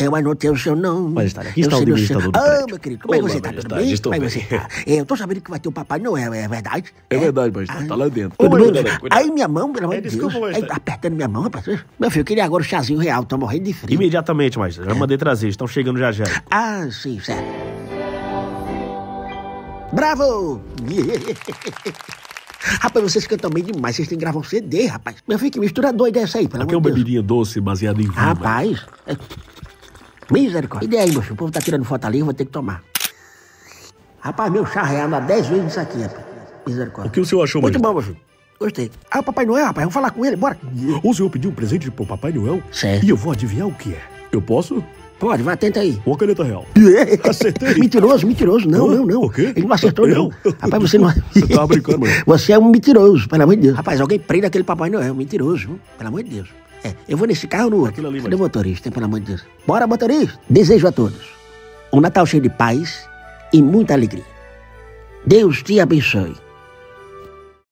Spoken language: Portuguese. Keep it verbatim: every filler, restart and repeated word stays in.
Eu anotei o seu nome. Majestade, aqui eu está o sei do administrador seu... do Ah, prédio. meu querido, como é que Olá, você tá? Tudo majestade, bem? estou Como é bem. que você tá? Eu tô sabendo que vai ter o Papai Noel, é verdade? É verdade, majestade, tá lá dentro. Ô, Cuidado, meu, cuidado, cuidado. aí minha mão, pelo amor É, de desculpa, Deus. Aí, majestade. apertando minha mão, rapaz. Meu filho, eu queria agora o chazinho real, tô morrendo de frio. Imediatamente, majestade. Já mandei trazer, estão chegando já já. Ah, sim, certo. Bravo! Rapaz, vocês cantam bem demais, vocês têm que gravar um C D, rapaz. Meu filho, que mistura doida é essa aí, pelo Aqui é amor uma de Deus. bebidinha doce baseada em vinho. Rapaz, é... misericórdia. E daí, meu filho, o povo tá tirando foto ali, eu vou ter que tomar. Rapaz, meu chá real dá dez vezes isso aqui, rapaz. Misericórdia. O que o senhor achou, Muito majestade? bom, meu filho. Gostei. Ah, o Papai Noel, rapaz, vamos falar com ele, bora. O senhor pediu um presente pro Papai Noel? Certo. E eu vou adivinhar o que é. Eu posso? Pode, vai, tenta aí. Uma caneta real. Acertei. Mentiroso, mentiroso. Não, Hã? não, não. O quê? Ele não acertou, não. Eu? Rapaz, você não... Você tava brincando, mano. Você é um mentiroso, pelo amor de Deus. Rapaz, alguém prende aquele Papai Noel, mentiroso, viu? Pelo amor de Deus. É, eu vou nesse carro no... Aquilo ali, Cadê mas- o motorista, hein, pelo amor de Deus? Bora, motorista. Desejo a todos um Natal cheio de paz e muita alegria. Deus te abençoe.